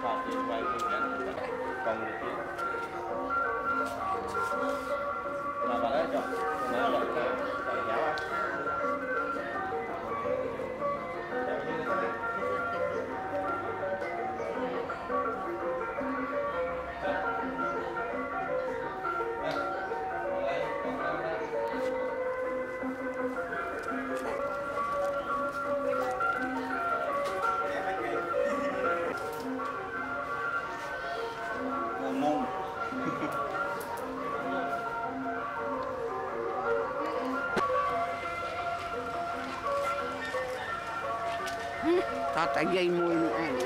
phạt thì quay phương án còn một cái là bà đấy chọn nó là cái kéo á ta tại dây mùi ăn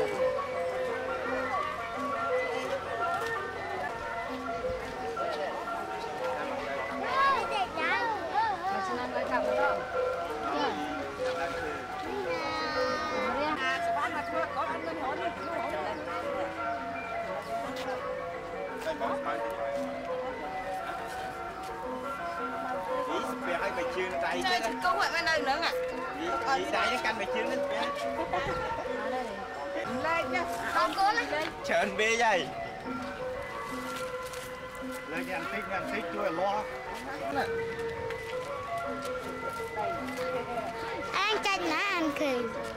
ai mày chưa tay chứ có vậy bên đây nữa à đi đây nó canh mày chưa lên lên nha con cố lên trơn bê vậy lên cái anh thích chui lo ăn chanh nó ăn khỉ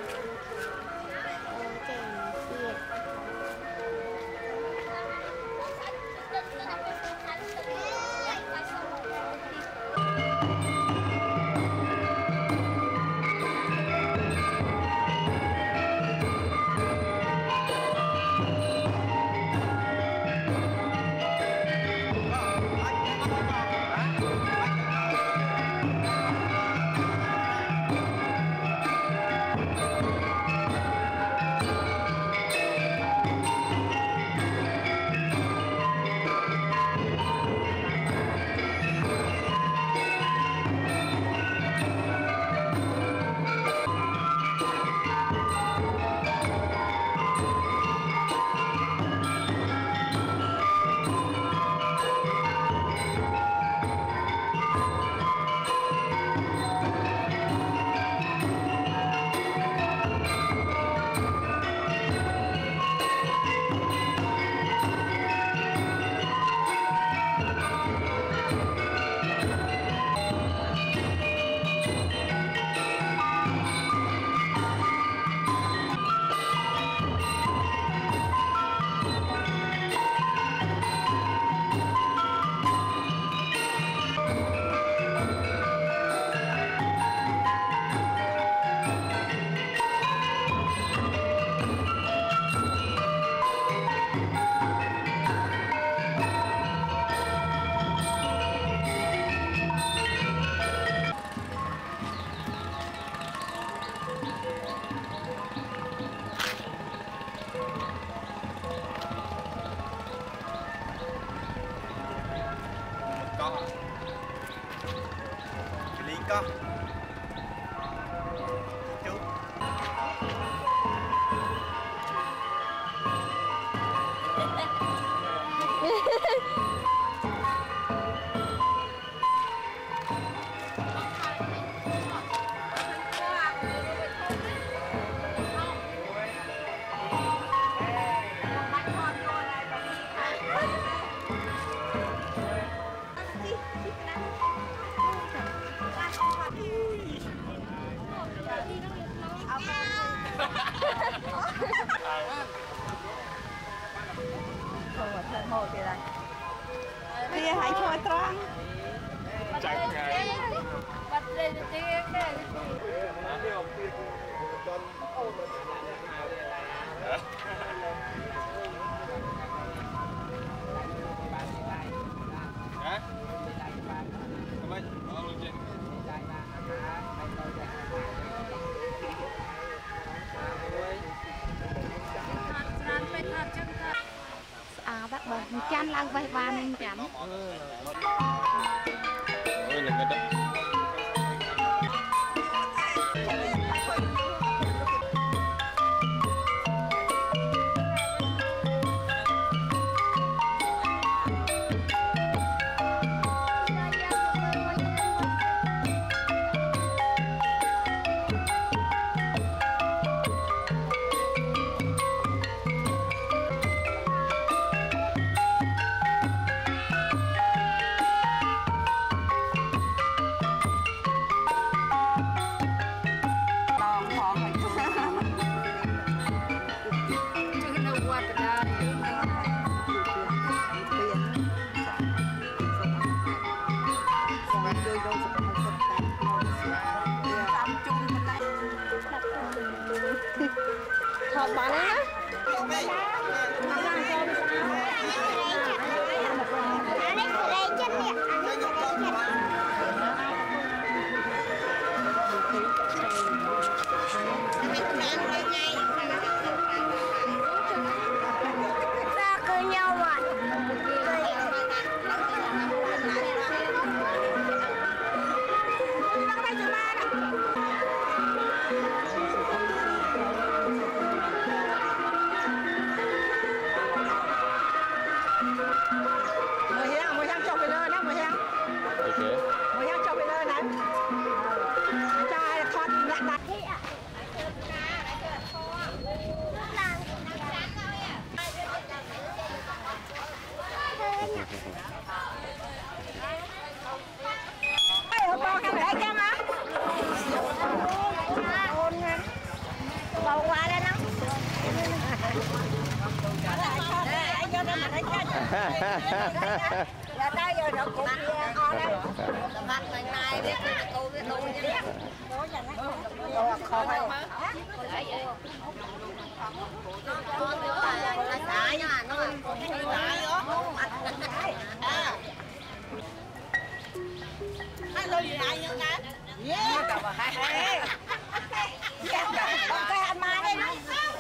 con hồ kìa này kia hãy cho trăng chẳng ngày bắt lên tiếng cái bác bật chăn lăng vai van chắn ôi là cái đó Thọt bà đấy á. Là tới giờ nó cũng o đây. Mặt này này biết tôi biết tôi nha. Khó không? Đại nha, nó đại đó. Hai lôi gì đại như cái. Yeah. Cái anh mà đây nó.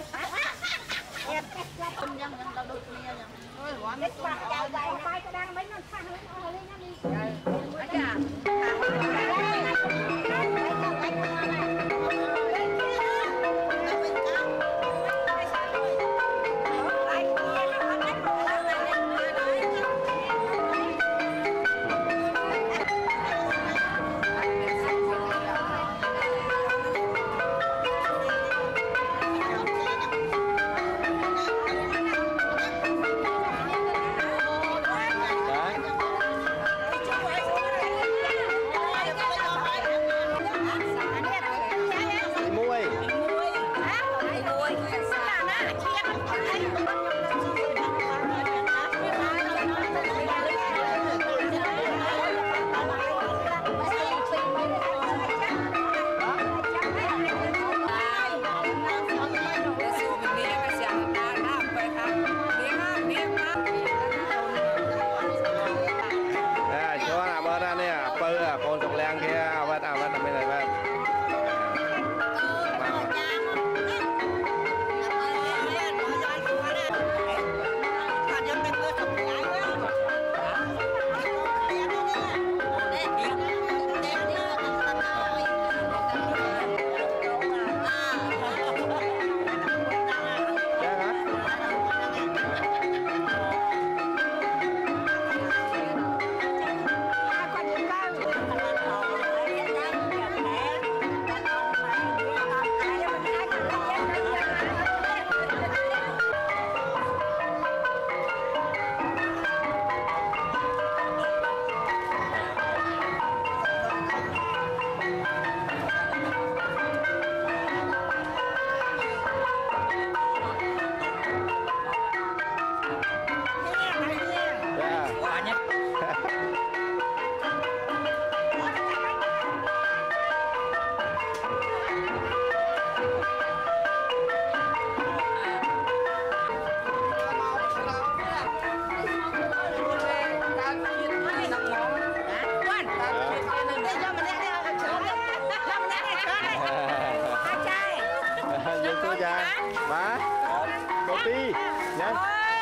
Má kopi nhá.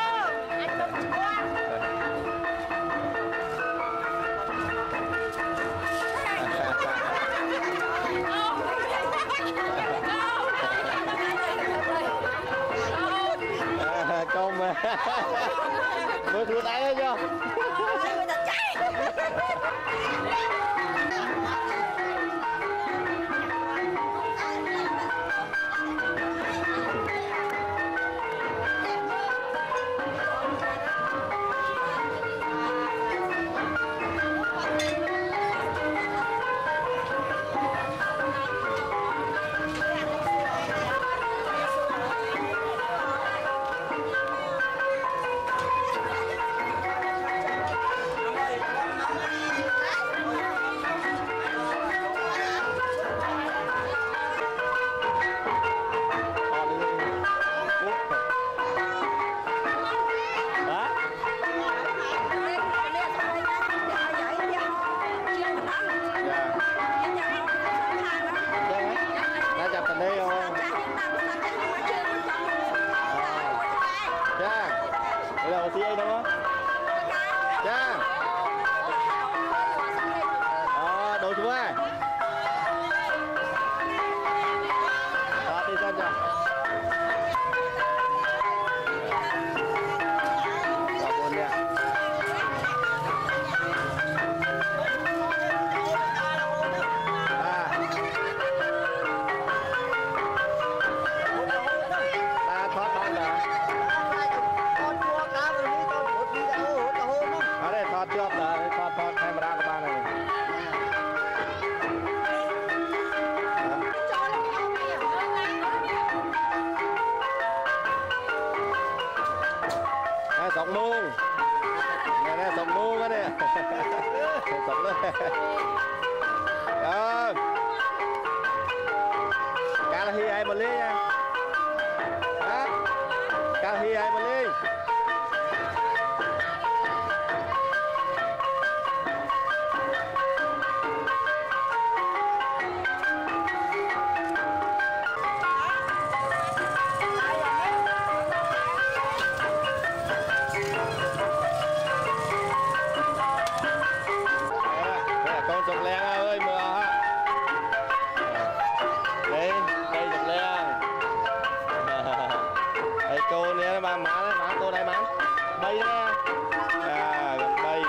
Con mà mới thua tay hết chưa? 2 muông nè 2 muông á nè 2 lên rồi cá là hi ai một ly nha đó cá hi ai một ly con Dục Len ơi mưa ha đây Dục Len đây cô nè má cô đây má bay nè gần bay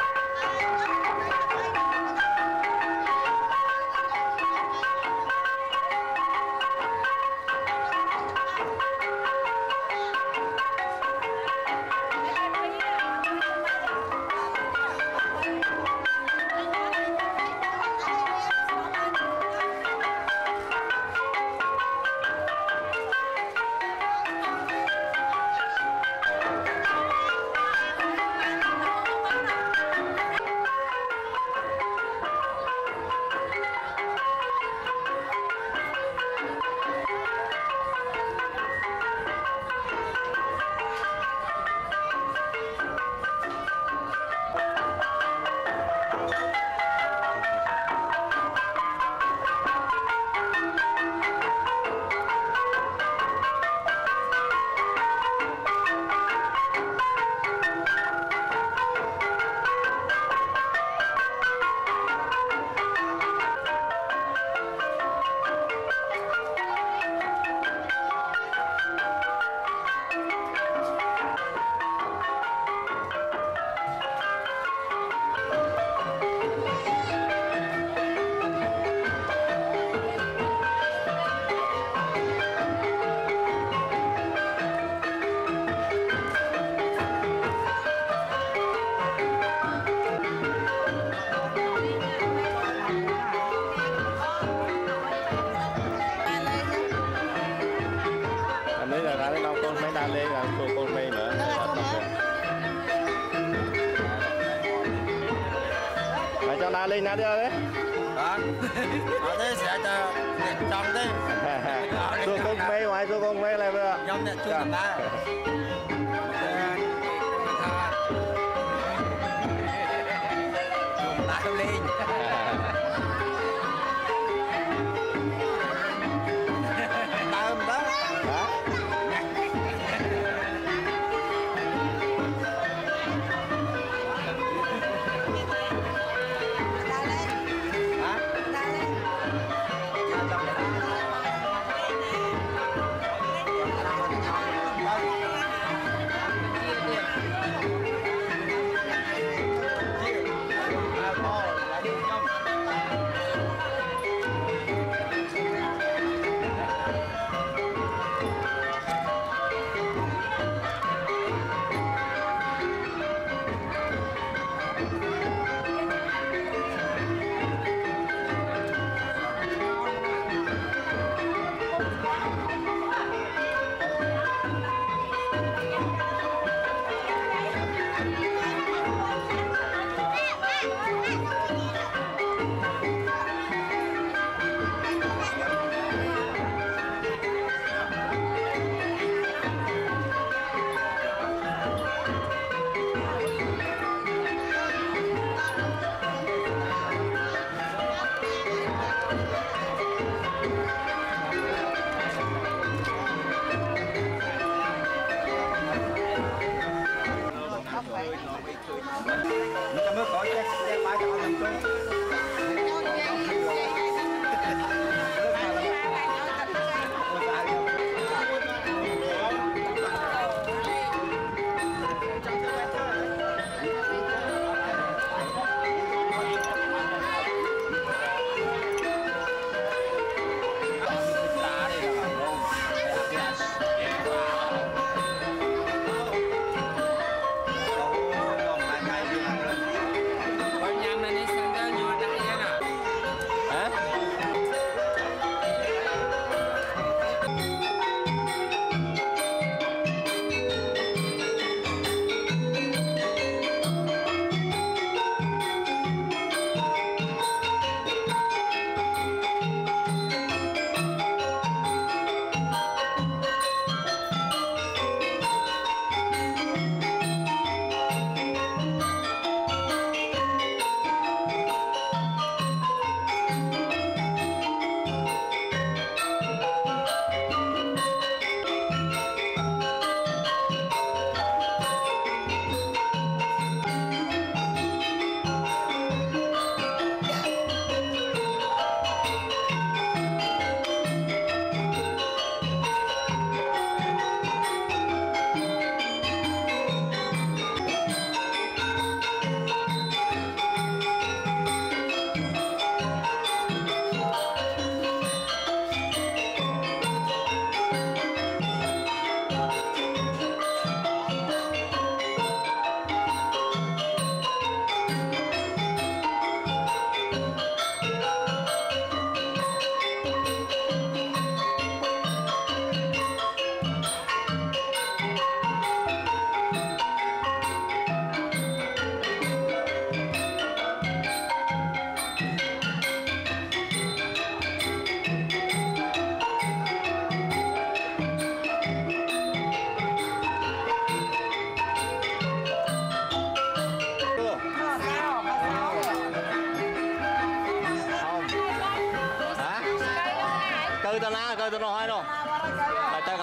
đấy là cái nó con mấy đa lên là con mê nữa phải cho đa lên nè đi đấy đó thế sẽ cho trong thế xua con mê ngoài xua con mê này bây giờ trong này chưa ta lên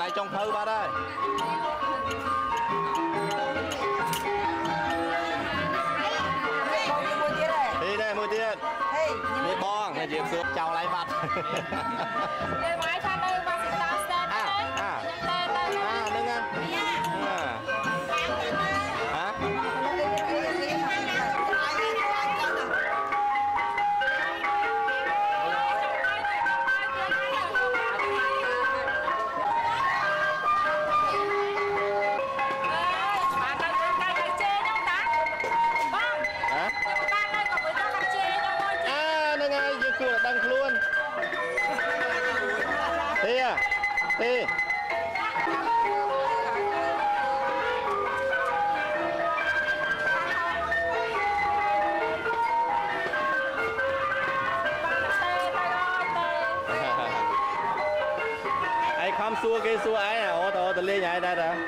ai trong thơ ba đây đi đây mua tiền đi bong này dịp xuống chào lại mặt đừng ăn hả đăng luôn thế à thế ai không xua cái xua ấy à ô tô lên nhảy đây đó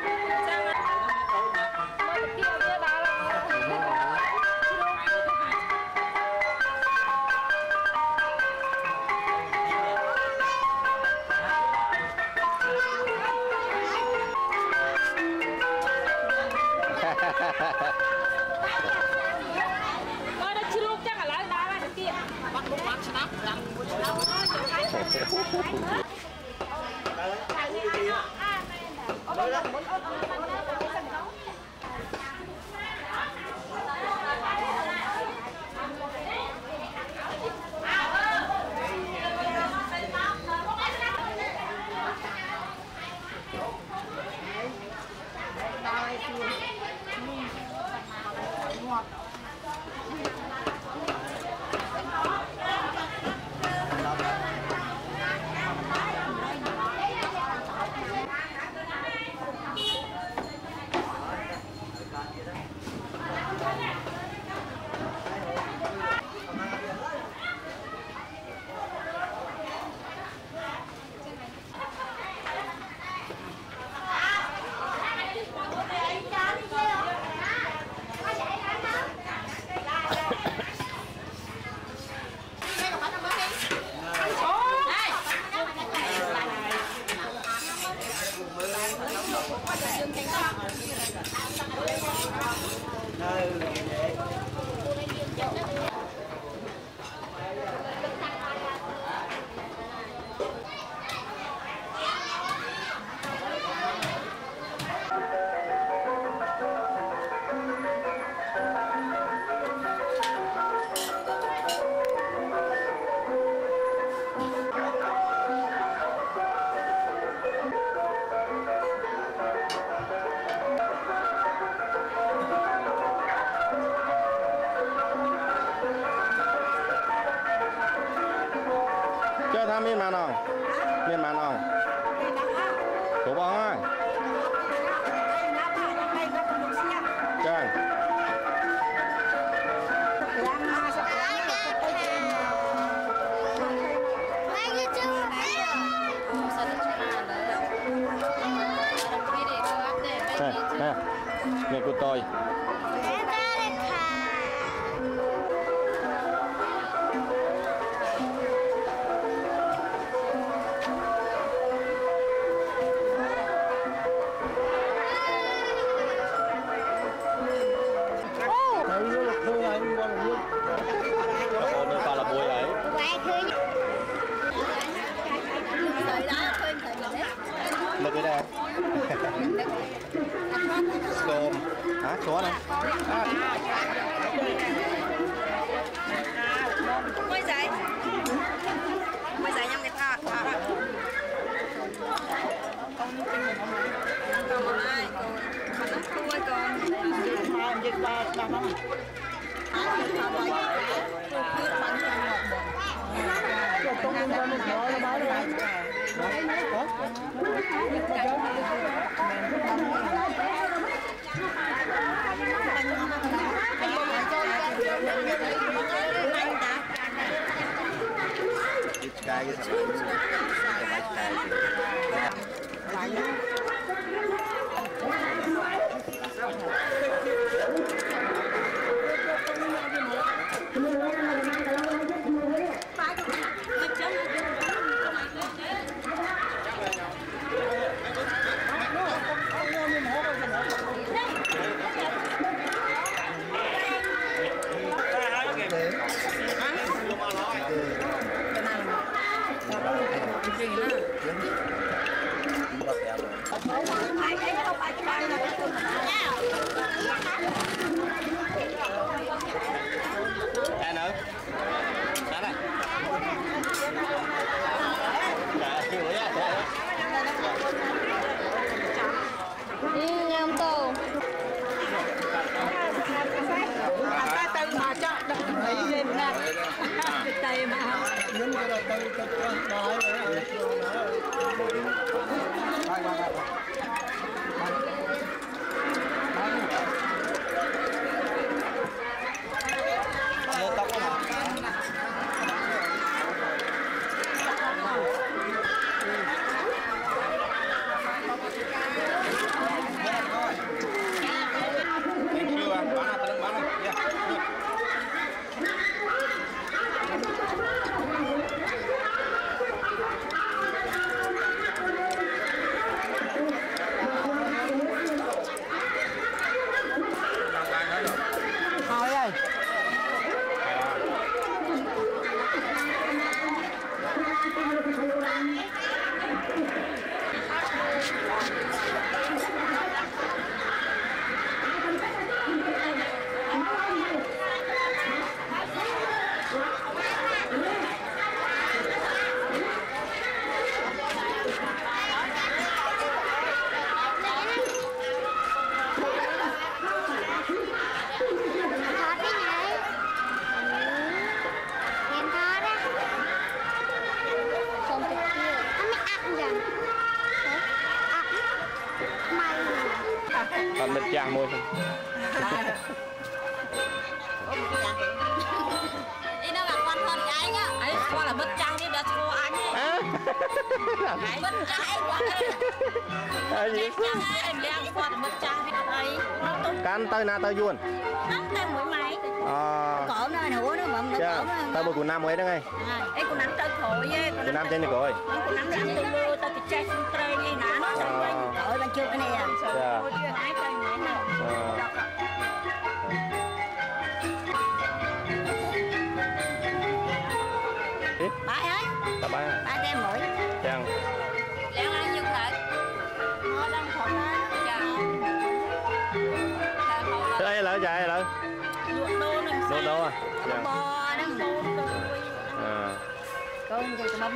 miên màn không? Miên màn không? Thủ bóng ơi. Trời. Nè, nè của tôi. Lực cái đây Scom hả? Số này Mới dậy nhâm cái thọ còn một ai còn nó còn dịch ba năm còn mệt chàng môi thôi đi đâu là con hơn gái nhá ấy con là mất trang đi đã thua anh ấy mất trang quá gì em đang con là mất trang đi đâu ấy can tay na tay yuan tay mũi máy cổ nó hủa nó bậm nó cổ nó tay bữa của nam ấy đó ngay ấy con nắm tay khổ với của nam trên này rồi con nắm làm từ lưa tao thì chơi xung tây ngay ná nó xung quanh cổ bên trước cái này à máy tay máy nào bãi ấy bãi đem mũi chàng leo lên như thế nó đang thọ đây là chạy là đô đô à bò đó con gì bông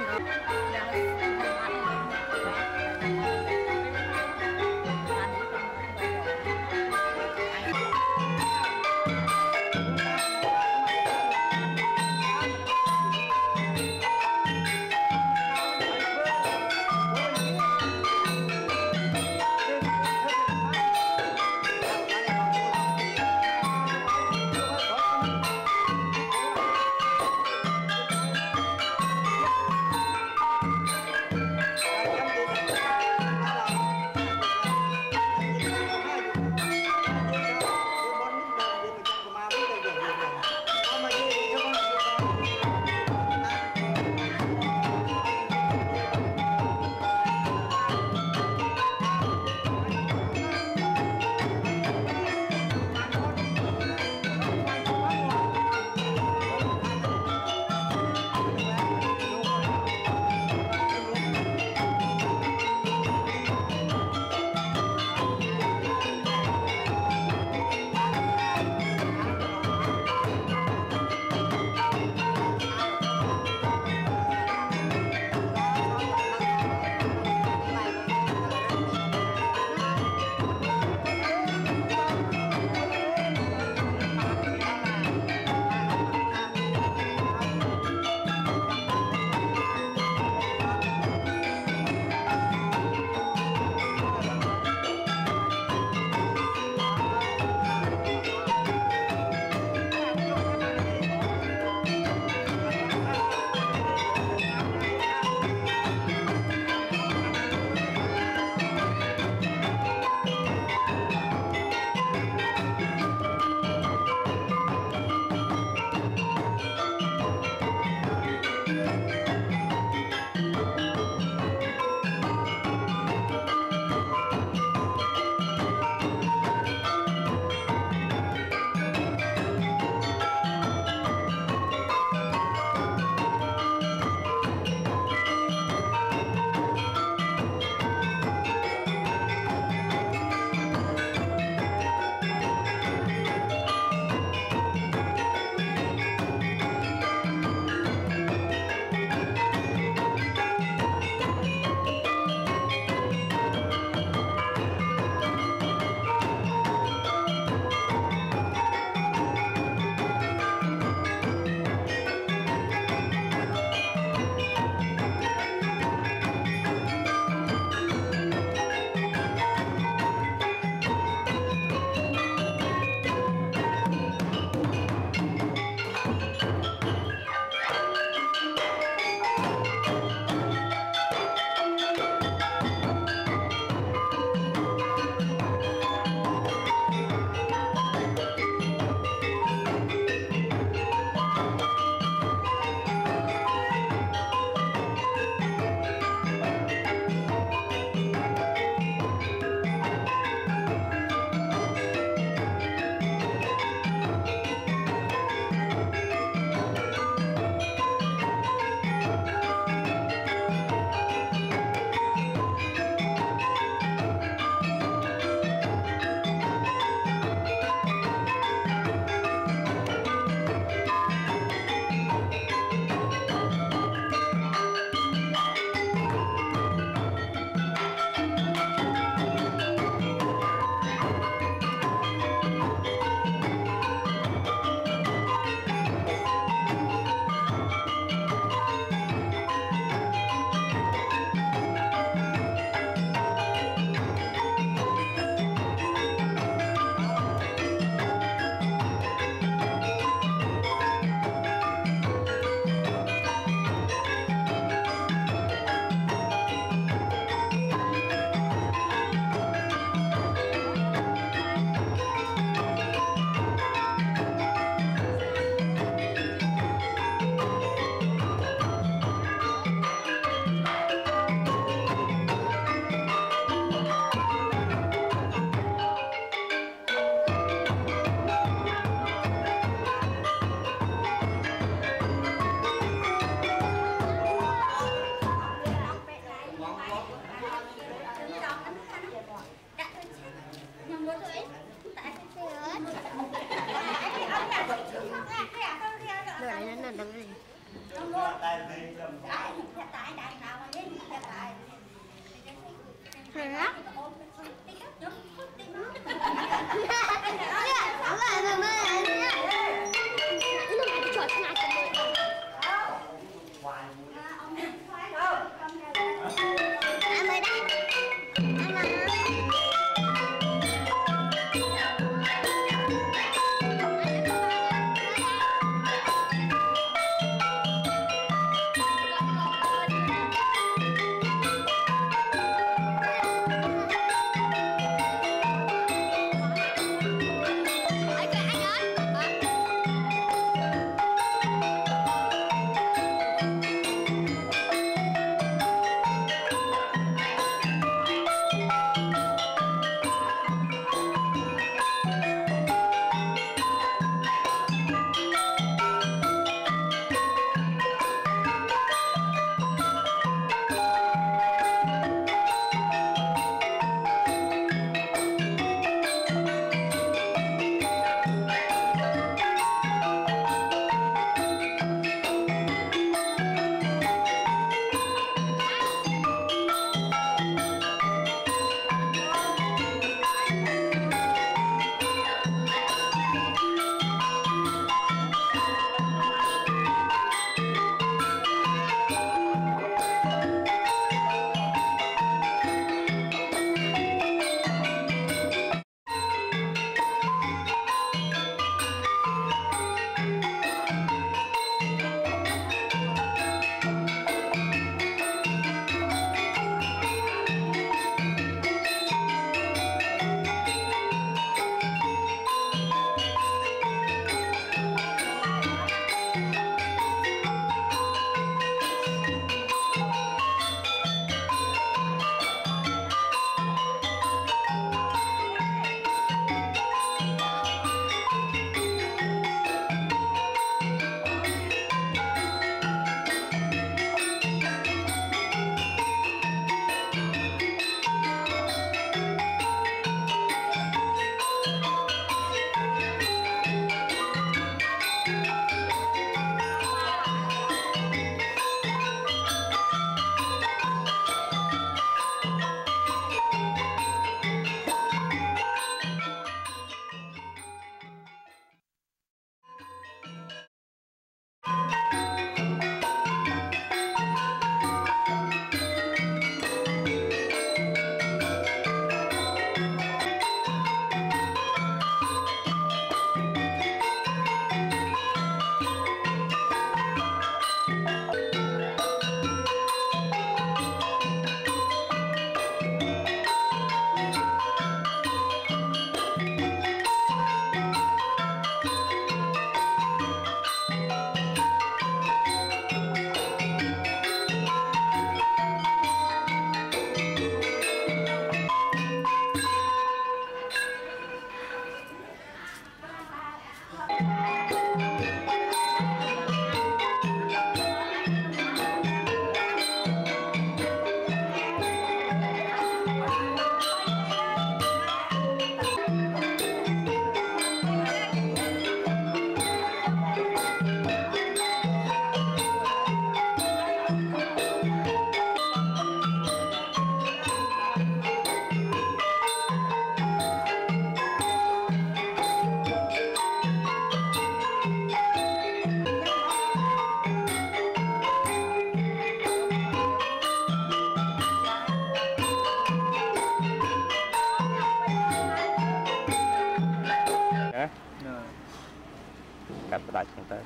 កាត់ផ្ដាច់ហ្នឹងទៅ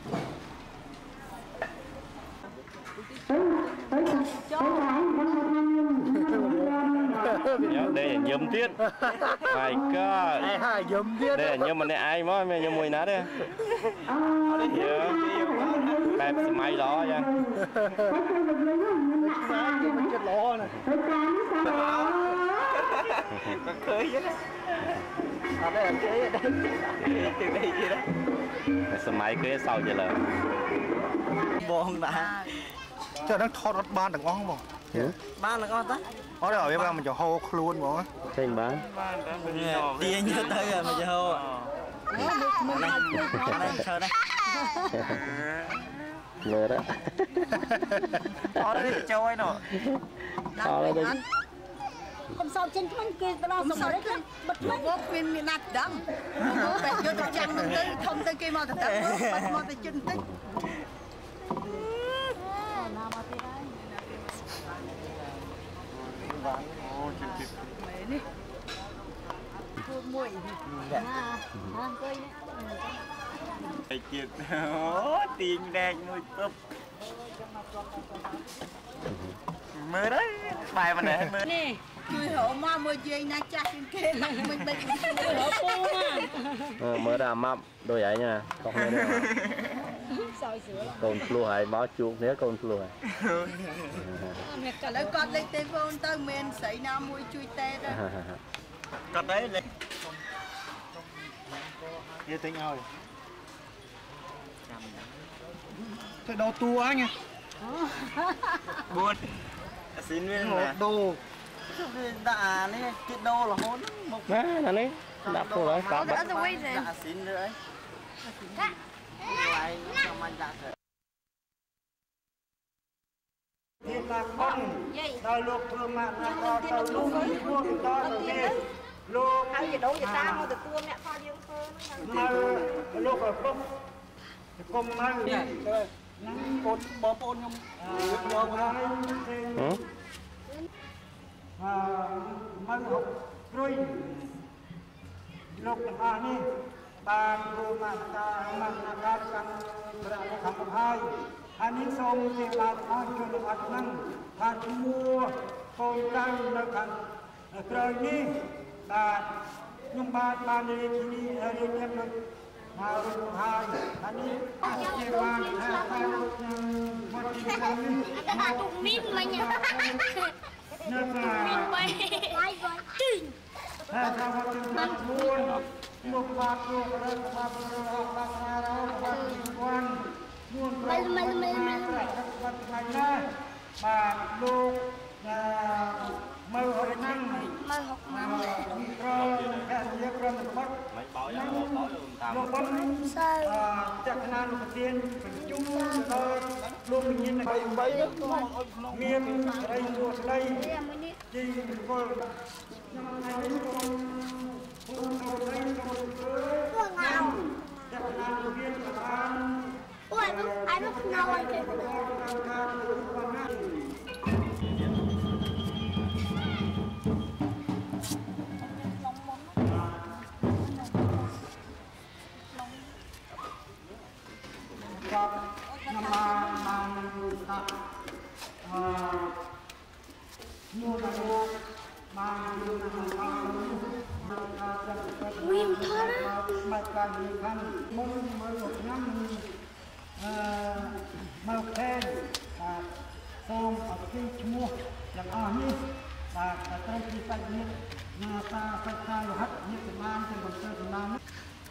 đây là nhầm tiết my god nhầm tiết đây là nhầm mình ai mới nhầm mùi nát đấy bẹp may đó nha có cưới chứ đó ở đây là cưới ở đây từ đây kia đó máy cưới sau vậy là buồn đã cho nó thọt ban đừng ngon không ban là ngon ta ở đây ở mình cho hô luôn bọn trên bán đi nhớ tới rồi mà cho hô đây chờ đây lừa đó ở đây châu ấy nọ không sao trên thân kia đó không sao đấy bật vô phim miền Nam đắng phải vô tập trang mình tới không tới kia mà tập bật mà tới chân tích chuyện tiền đen nuôi tôm mơ đấy bài mà để mơ nè người hộ mà mơ gì na cha trên kia mình bệnh người hộ cô mà mơ ra mập đôi vậy nha con này con flu hay báo chuột nếu con flu cả lấy con lên tên con tới miền sấy nam mùi chui tê đó con đấy lên như tính rồi thế đâu tua nha buồn xin nguyên một đô đã này cái đô là hôn một là đấy đạp cô đấy đạp đã xin nữa ấy lại cho mình đã rồi thiên là con đôi lúc thương mà nó có lúc buông to rồi lúc ai gì đâu vậy ta mua từ tua mẹ kho dương mà lúc ở không cùng mà nắng cột bò bồn nhung bò hai mang học rồi lúc mà này bà cô mà ta mang ra sang berapa kamu hai anh xong thì là nói cho nó ăn năng hạt mua con trăng nó cần rồi đi bà nhưng bà đi đi ở đây em nó mà rồi hai anh đi chơi vàng hai một chín trăm Ada tụng min banyak. nó là Hai voi. hai trăm một chín trăm buôn một bát một bát quan buôn bà lô mơ hội năng rồi hẹn việc rồi mình bắt lô bấm chắc là lô tiên phải chung rồi lô mình nhìn là bay miên đây một đây đi coi năm nay Ôi, ai lúc nào anh kêu mau khen và xong ở cái mua làm ở như và trong khi tay như nhà ta phải tay hết như cái man trên một sơ của nam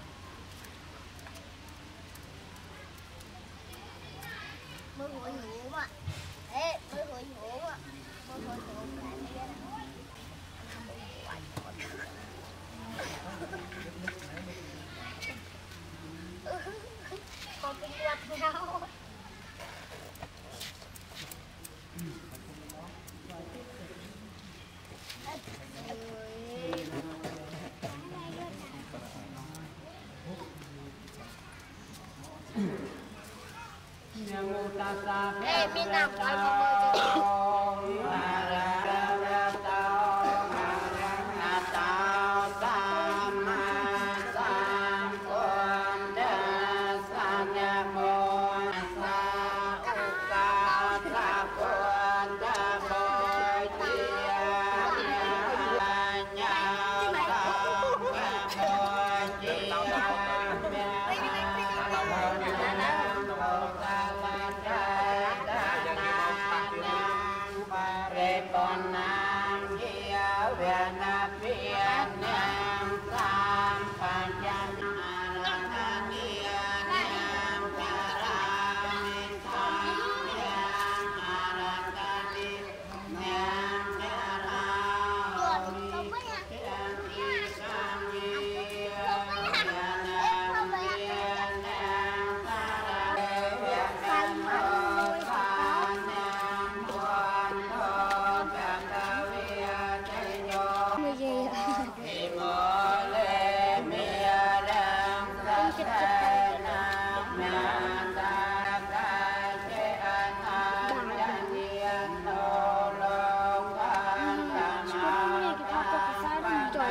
mơ hội ngủ mà. Ê, mơ hội ngủ mà. Mơ hội ngủ lại kia. Có cái quạt nhau. Ê, bên nào phải có mơ chứ. Hãy subscribe cho kênh Ghiền Mì Gõ để không bỏ lỡ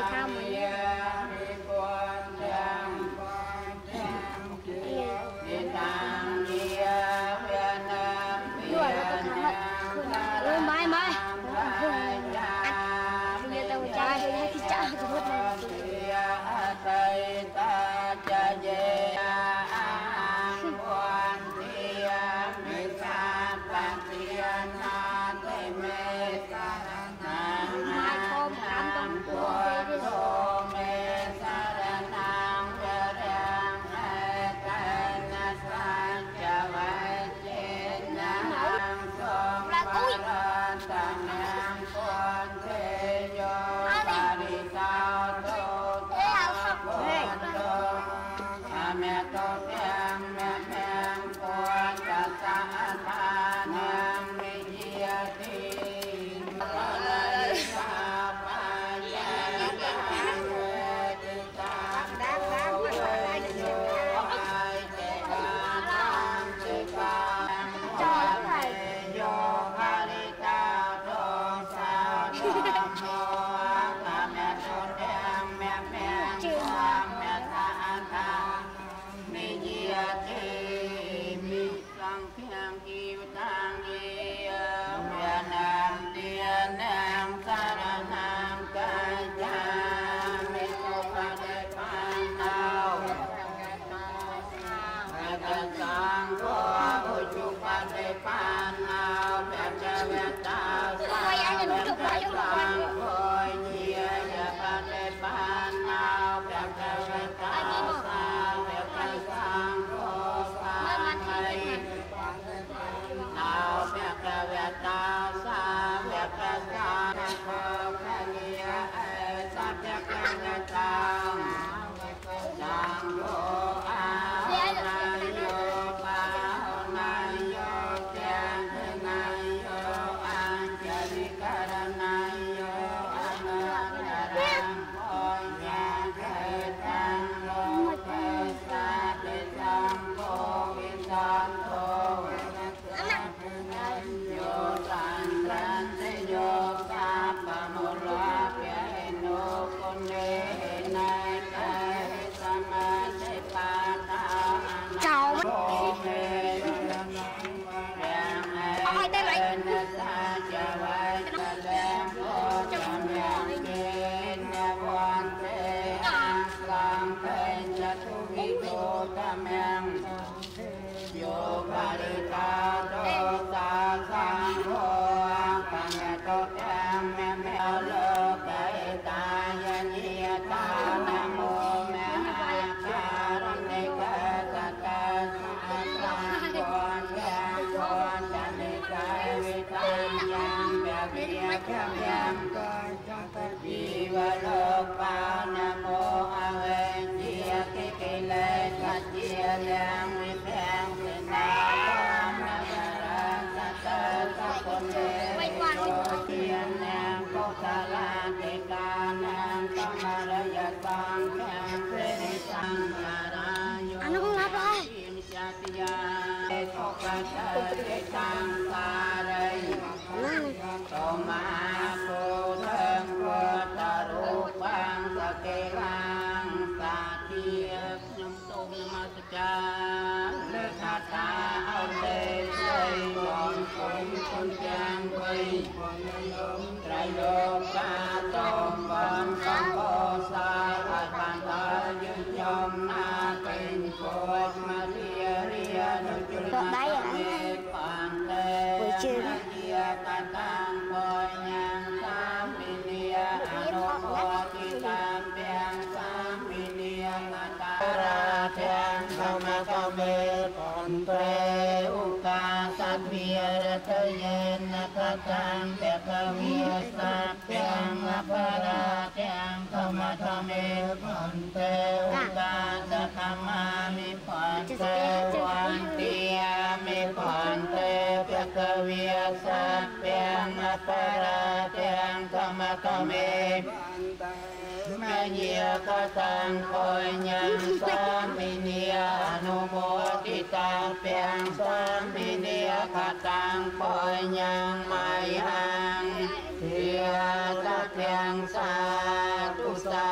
Sa tu sa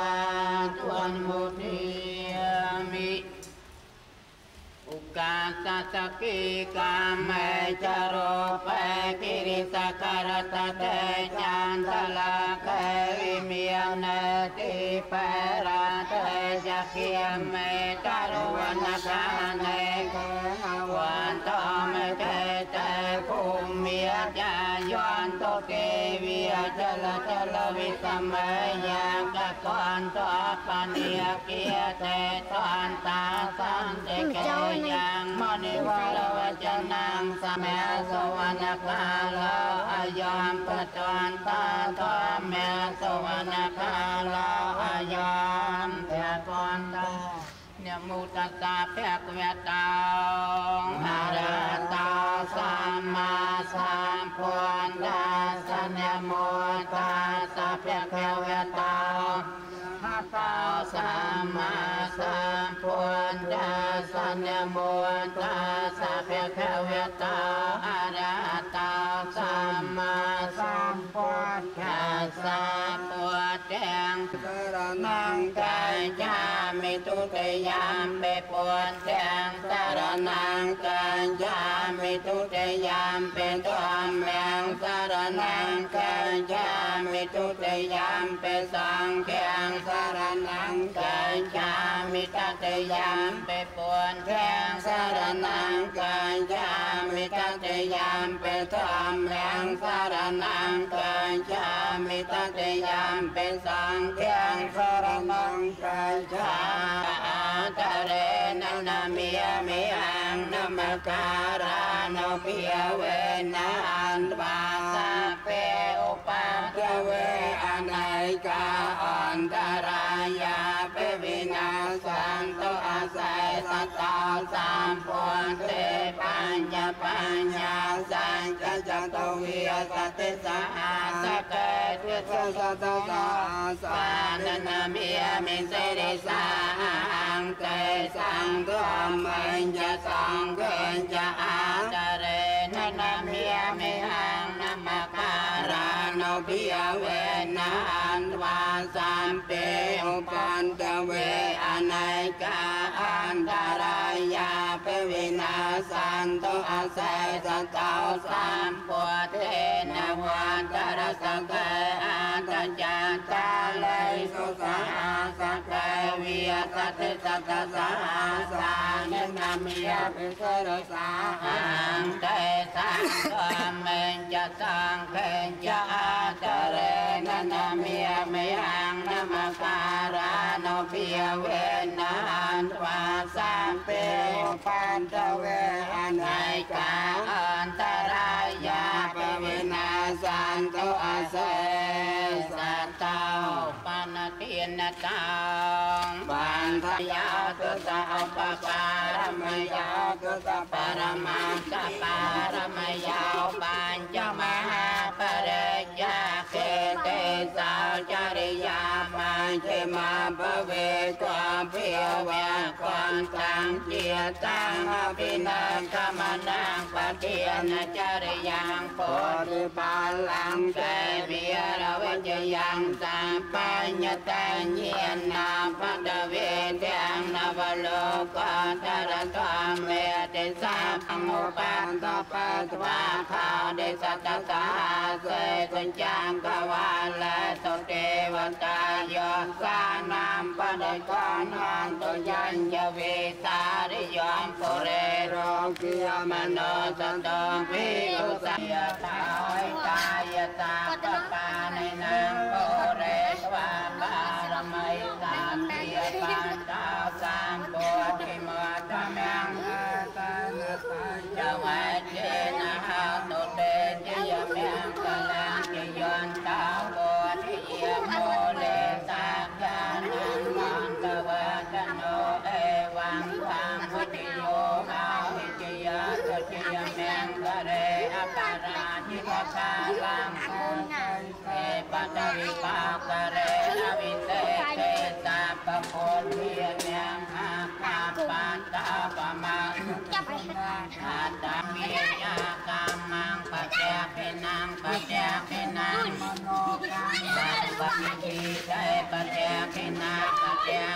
วันมุนีมิอุกาสัสกิกามเมจโรเปกิริสการตเตจันทลาเกวิเมียนติเปราเตจักเขียเมตารวันกาเนกวันตเมเกเตภูมิยจายวันโตเกวิยจลวิสมัยยังกะกอนตปะเนียเกียเตตอนตาสันเตเกยังมณิวารวจนังสมัยสวรรคาลาอายามปะจวนตาทอมเมสวรรคาลาอายามเทกอนตาเนมุตตาเปกเวตาอารัตตาสัมมาสัมพุทธัสสะเนมุตตาสัพเพเวตาหัตถาสัมมาสัมพุทธัสสะเนมุตตาสัพเพเวตาอารัตตาสัมมาสัมพุทธัสสะพุทธังสรณังกัจฉามิทุติยามเปปุถตังสรณังกัจฉามิทุติยามเปธัมมังสรณังกัจฉามิทุติยามเปสังฆังสรณังกัจฉามิตติยามเปปุถตังสรณังกัจฉามิตติยามเปธัมมังสรณังกัจฉามิตติยามเปสังฆังสรณังกัจฉาตะเรนะนามิยมิอังนมการานุปิยเวนะอันวาสะเปอุปัฏฐเวอนัยกาอันตรายาเปวินาสันโตอาศัยสัตตาสัมพุทเตปัญญสังกัจจโตวิยสติสหัสเกติสสัตตาสานนามิยมิเสริสาหังเตสังฆัมมัญญสังเกจอาจเรนะนามิยมิหังนมการานุปิยเวนะอันวาสัมเปอุปัฏฐเวอนัยกาอันตรายาเปวินาสันโตอาศัยสัตตาสัมพุทเทนะวันตรสเกอันตจัตตาลัยสุสหัสเกวิยสติสัตตสหัสานินามิยปิสรสาหังเตสังฆัมมัญญสังเกจอาจเรนะนามิยมิหังนมการานุปิยเวนะอันวาสัมเปอุปัฏฐเวอนัยกาอันตรายาเปวินาสันโตอาศัยสัตตาปานตินตังบันทยาตุสะอุปปารมยาตุสะปรมังสปารมยาปัญจมหาปริยาเกเตสาวจริยามัญเชมาภเวความเพียวแวความตั้งเจียตังอภินันทมนังปะเทียนจริยังโพธิปาลังเตวิรวิจยังสัมปัญญตัญเยนาปัตเวทังนวโลกตระธรรมเมติสัพพมุปันตปัตวาคาเดสัตตาเสกุญจังกวาลโตเทวตายสานามปะเดกอนหันตุยัญญเวสาริยมปุเรโรกิยมโนสันตงพิอุสัยตาวิกายตาปปาในนางปุเรตวาบารมัยตาเพียปันตาสัมปุถิมัตมังจวัยเจนะหาตุเตจยเมียงกลังกิยนตาปุถิยโมเลตากานันมันตวะกันโนเอวังตังพุทธิโยอาหิจยะตุจยเมียงกเรอปาราจิตคาลังเอปัตวิปากเรอวิเศษเตตาปะโพธิเมียงอาคาปันตาปะมังอาตามิยากามังปัจเจกินังปัจเจกินังมโนกรรมปัจจิตใจปัจเจกินังปัจเจ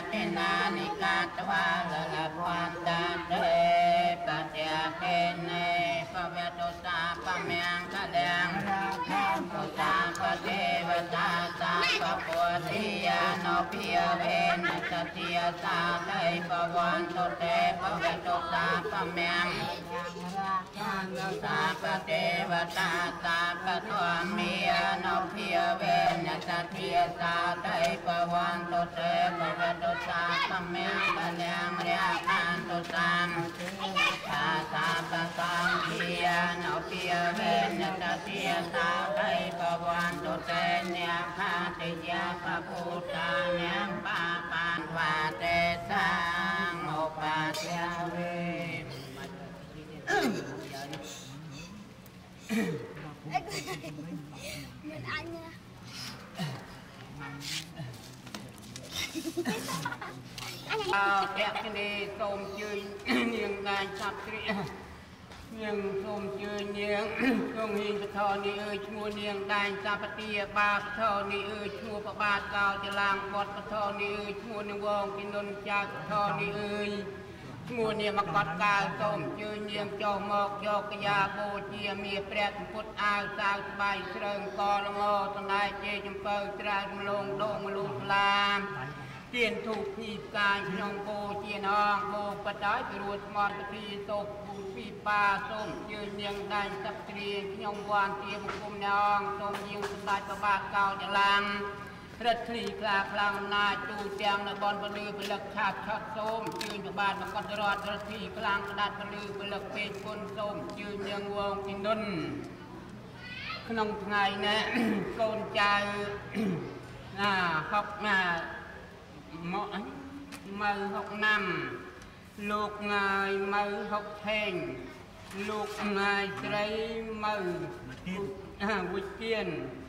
เกนานิกาตวาละพันตาเตปัจจเกเนปเวตุสาปะเมียงกะเลียงตุสาปเทวตาสาปะปุถิยานุพิยเวนัสติยสาไทปวันตุเตปเวตุสาปะเมียงสาปเทวตาสาปะทวามียานุพิยเวนัสติยสาไทปวันตุเตปเวตุสาปะเมียงกะเลียงเรียคันตุสังสาสาปะสังขียานุพิยเวนัสติยสาไทปวันตุเตเนียคาติยาปะพุทธาเนียปะปานวาเตสังโอปัสสะเว Mình anh nha. เอาแกะกันดีส้มจืดยังได้สับเตรียยังส้มจืดยังตรงหินปะทอนี่ชัวเนียงได้สับเตียบาปะทอนี่ชัวปะบาดเก่าจะล้างบดปะทอนี่ชัวนิวงกินนนจากปะทอนี่ชัวเนี่ยมากอดกายส้มจืดยังจอมอกยกยาโบเจียมีแปรพุทธอาสาวสบายเสริงกอละงอตนายเจจำเปิดตรายมลงโดมลุลามเตียนถูกขีดกายขนมโบเจียนองโบปะได้ไปรวดมอนปฏิตกบุญปีปาส้มยืนยังได้สับเตรียขนมวานเตียมกุมนองส้มยิงสายประบาดเก่าจะลังรัตลีคลาคลางนาจูเตียงในบอลบลือเป็นหลักชาติชดส้มยืนประบาดมากอดรอดรัตลีคลางกระดาษบลือเป็นหลักเป็นคนส้มยืนยังวงกินนนขนมไงนะโกนใจหอกหมอมือหกนำลูกงายมือหกเทงลูกงายใส่มือวิเทียน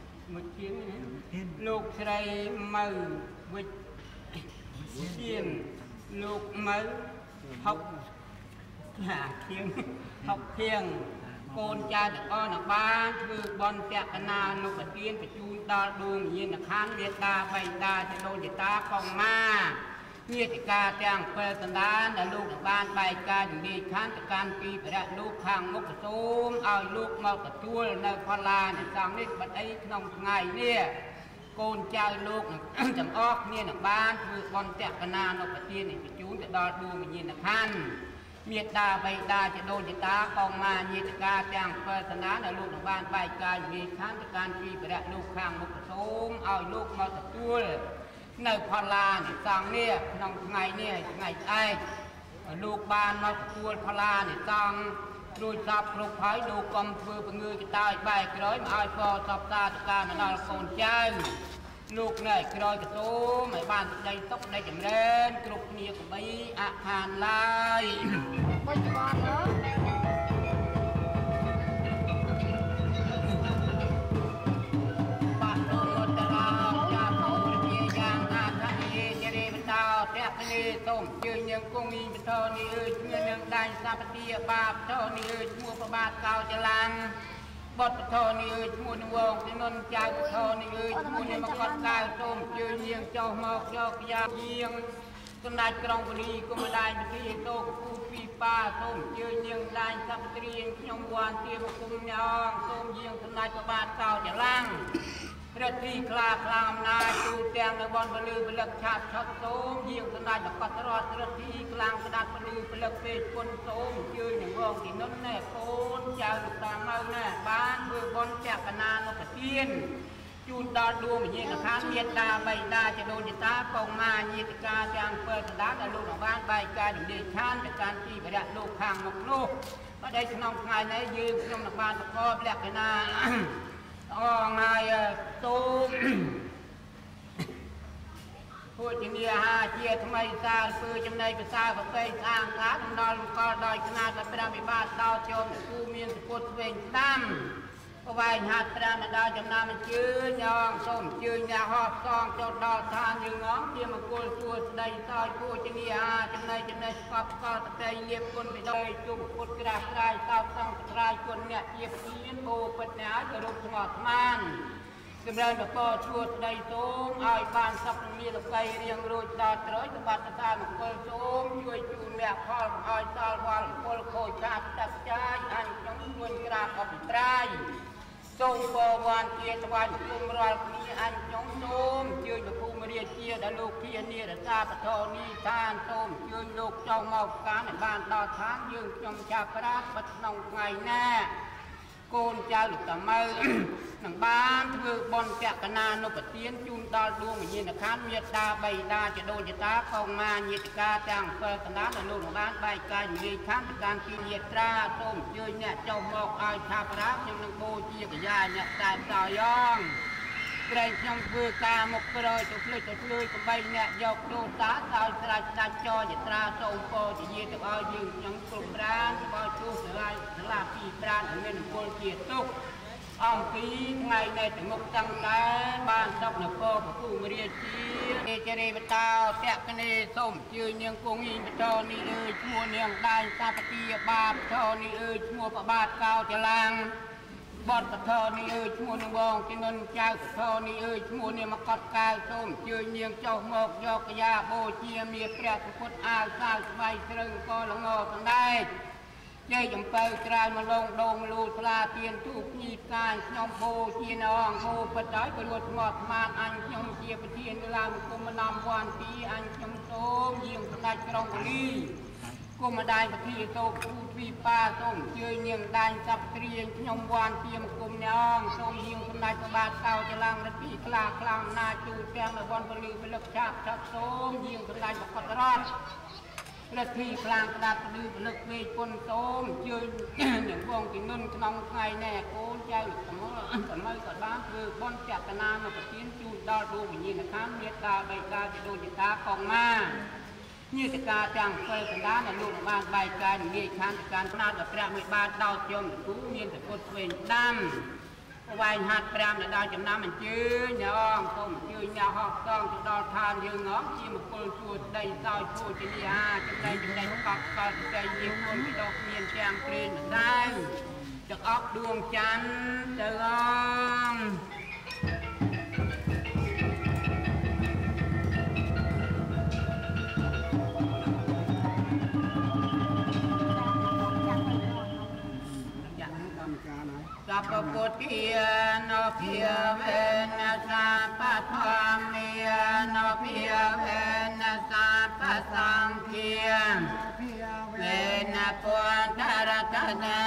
ลูกใส่มือวิเทียนลูกมือหกเทียงหกเทียงโกนใจตะก้อนบ้านคือบอลแตกนาลูกเทียนไปจูนตาดวงยินข้างเดียตาใบตาจะโดนตาของมาเนียติกาแจงเปิดสันดานแต่ลูกบ้านใบกาอย่างดีข้างตะการปีไปแล้วลูกข้างมุกกระตุ้มเอาลูกมากระตุ้นในพลาในสังนิดบัดไอ้ขนมไงเนี่ยโกนใจลูกจำออกเนี่ยบ้านคือบอลแตกนาลูกเทียนไปจูนจะดอดวงยินข้างเมียตาใบตาจะโดนจะตากองมาเมียตากาแจงเปิดสนามในลูกบ้านใบกามีข้างตะการปีไปแล้วลูกข้างมุกกระตุ้มเอาลูกมาตะตุ้นในพลาเนี่ยสังเนี่ยน้องไงเนี่ยไงไอ้ลูกบ้านมาตะตุ้นพลาเนี่ยสังดูจับลูกไผ่ดูกำพือเป็นเงยกระต่ายใบกระไรมาไอ้พอจับตาตะการนอนโกนใจลูกเนี่ยกระไรกระตุ้มไอ้บ้านใจตกได้จำเริญกรุบเนียกับใบอาหารลายปัจจุบันเนาะปะโตตะลาจับโตเรียยางอาทันเยเจเรบตาแตกเนต้มยืนยังคงมีปะโตนี่เงินยังได้ซาปฏิยบาปโตนี่มัวประบาทเก่าจะลังบทปะโตนี่มัวนวงที่นนใจปะโตนี่มัวเนี่ยมากอดกายต้มยืนยังเจ้าหมอกยอกยาเยียงต้นได้กรองบุรีก็มาได้มาที่โตกปูปีปาส้มยืนยังได้สับเตรียงขยมวานเตรียมกุมยองส้มยิงต้นได้ประบาดเก่าจะลังรัตลีคลาคลามนาจูแตงในบอลบลือเป็นหลักชาติชดส้มยิงต้นได้จากกัตรอดรัตลีกลางกระดาษบลือเป็นหลักเป็นคนส้มยืนอย่างวงที่นั่นแน่โคนเจ้าลูกตาเมาแน่บ้านเพื่อบอลแจกกนานกกระเทียนจูนดาดูเหมือนยี่ข้างเมียตาใบตาจะโดนจิตาปองมาเยติกาจางเปิดดาแต่ลูกของบ้านใบกาอยู่ดีชั้นจากการที่ไปได้ลูกข้างนกลูกก็ได้ขนมไงในยืมขนมบ้านตะกอบแหลกนาอ๋อไงตูมพูดอย่างนี้เจียทำไมซาปืนจำในภาษาแบบไปสร้างการนอนก็ดอยขนาดแบบประดับบ้านดาวโจมกูเมียนสกุลเวงตั้มก็ไปหาตรามาดาวจำนามันจืดยองส้มจืดยาหอบซองจดดอทานยังง้องเที่ยมกุลตัวใดซอยกูจะมีจำในกอบก็ตะเกียเลียบคนไปโดยจุกกุดกระดาษกายเต้าต้องกระดาษคนเนี่ยเยียบเยียนโบปัญญาจะรูปสงบมัน Cầm ra là co chuột đầy tôm ai ban sắp lia là cây riêng rồi đào tới từ bát ta một con tômជួយជូនអ្នកផលឲ្យសល់វល់ពលខូចខាតទឹកចាយអញខ្ញុំជួយក្រាបអបត្រៃសូមបវរជាថ្វាយគុំរាល់គ្នាអញខ្ញុំសូមជួយប្រភូមិរាជាដល់លោកធានារក្សាបធរនីឋានសូមជួយលោកចៅមកការឲ្យបានដល់ឋានយើងខ្ញុំចាប់ប្រាបិទក្នុងថ្ងៃណាកូនចៅលោកតាម៉ៅនឹងបានធ្វើបន់ចក្រណានុប្រទានជូនដល់ដួងវិញ្ញាណក្ខន្ធមេត្តាបៃតាចដូនចតាកងមាញាតិកាទាំង7កណ្ដាលដល់លោកបានបែកកាយនិយាយខាងការទីយាត្រាសូមជួយអ្នកចុះមកឲ្យឆាប់រាបខ្ញុំនឹងបូជាកញ្ញាអ្នកតែតយ៉ងក្រែងខ្ញុំធ្វើការមកក្រោយទៅភ្លេចទៅភ្លឺកបីអ្នកយកទោសាដោយស្រាច់ដាច់ចរយត្រាសូមបូជាយាទៅឲ្យយើងខ្ញុំគ្រប់ប្រានបើជួសស្លាយស្លាពីប្រានមានពលជាទុកអំពីថ្ងៃនៃតមុខតាំងតែបានសពនគរប្រភូមិរាជាជរិបតាតកនេសូមជឿនាងគងីបតនេះអើយឈ្មោះនាងដាយសាបទាបាបតនេះអើយឈ្មោះប្របាទកោចឡាំងបតបធនេះអើយឈ្មោះនាងវងទីនុនចៅបធនេះអើយឈ្មោះនាងមកតកៅសូមជឿនាងចុះមកយកកយ៉ាបូជាមានព្រះពុទ្ធអាវសាវស្បៃស្រឹងកលងកណ្ដែកជ័យចំបើក្រៅមកលងដងលូស្លាទៀនទូភ្ញីកាយខ្ញុំបូជានងហូបិតហើយក៏លួចស្មត់ស្មានអញខ្ញុំជាប្រធានឡាមគុំដំវ៉ាន់ទីអញខ្ញុំសូមយាងស្ដេចក្រុងពលីគុំម្ដាយប្រធានតោគូទ្វីប៉ាសូមជើញនាងដាញ់ចាប់ត្រៀងខ្ញុំវ៉ាន់ទៀមគុំនងសូមយាងស្ដេចប្របាទកោចឡាំងរទីខ្លាខ្លាំងណាជួទាំងនៅវ៉ាន់ពលីពលឹកឆាប់ឆាប់សូមយាងស្ដេចបកតរតและที่กลางกระดาษดื้อเลิกเวทปนโตมเชื่ออย่างวงที่นุ่นขนมไงแน่โกนใจสมมติกับบ้านคือบนจักรนามาประทินจูดดาวดูวิญญาณข้ามเมตตาใบตาจะโดนจิตากองมานี่จะการจังเปิดกันด้านในลูกบ้านใบการมีชั้นการนาดพระมีบ้านดาวจมกู้เมียนแต่กดเวนดำวายหัดพระในดาวจำน้ำมันจืดยองต้มจืดยาหอกต้องจะดอทานยืนง้อชีมกุลชูได้ซอยชูจะดีฮะจะได้ปักก็จะได้ยิงคนที่ดอกเมียนแจงเปลี่ยนได้จะออกดวงจันทร์จะลองสัพพุทธิโนภิเวนะสัพพะธรรมิโนภิเวนะสัพพะสังฆิเวนะปุถะระตะนะ